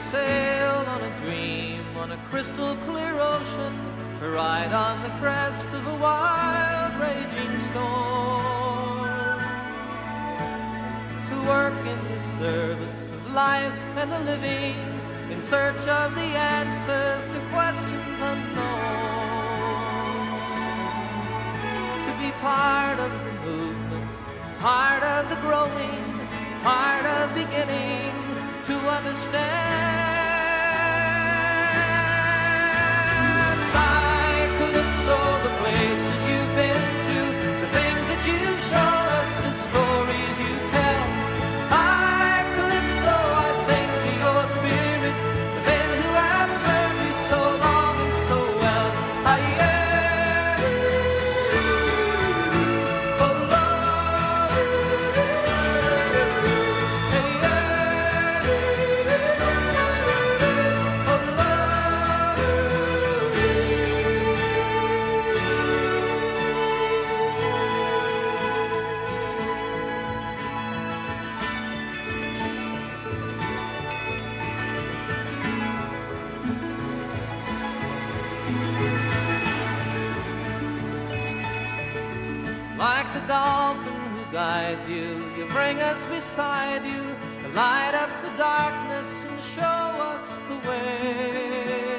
sail on a dream on a crystal clear ocean, to ride on the crest of a wild raging storm, to work in the service of life and the living, in search of the answers to questions unknown, to be part of the movement, part of the growing, part of beginning, to understand. By Calypso, the places you've been to, the things that you show us, the stories you tell. By Calypso, I sing to your spirit, the men who have served you so long and so well. Like the dolphin who guides you, you bring us beside you, to light up the darkness and show us the way.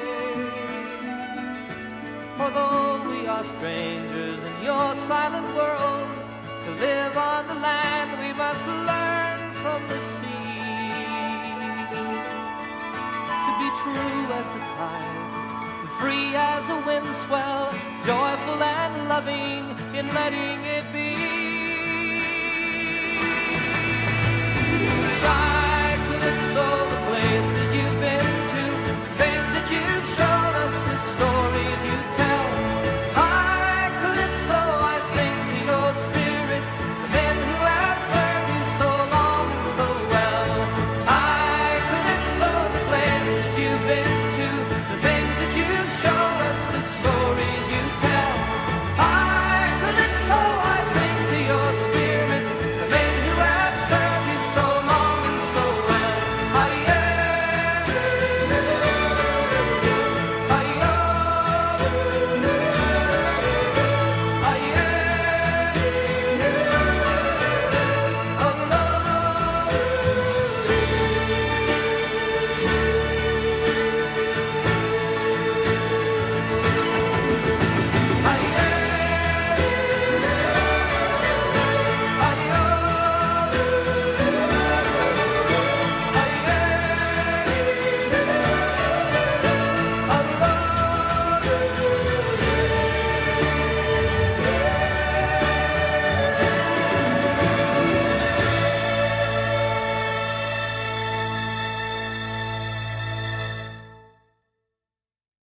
For though we are strangers in your silent world, to live on the land we must learn from the sea. To be true as the tide, free as a wind swell, joyful and loving in letting it be.